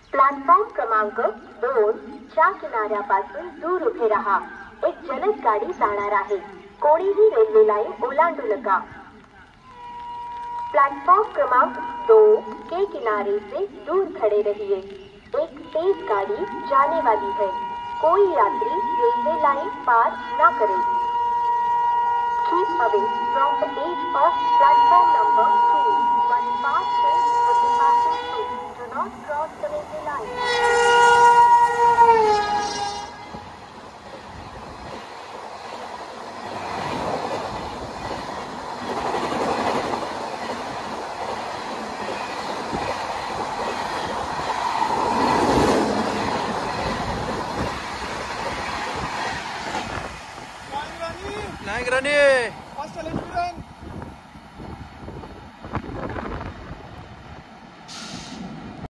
Platform क्रमांक 2 च्या किनाऱ्यापासून दूर उभे राहा. एक जलद गाडी जाणार आहे. कोणीही रेल्वे लाइन ओलांडू नका. प्लेटफॉर्म क्रमांक 2 के किनारे से दूर खड़े रहिए. एक तेज गाड़ी जाने वाली है. कोई यात्री रेलवे लाइन पार ना करे. Keep away from the edge of platform number 2. One fast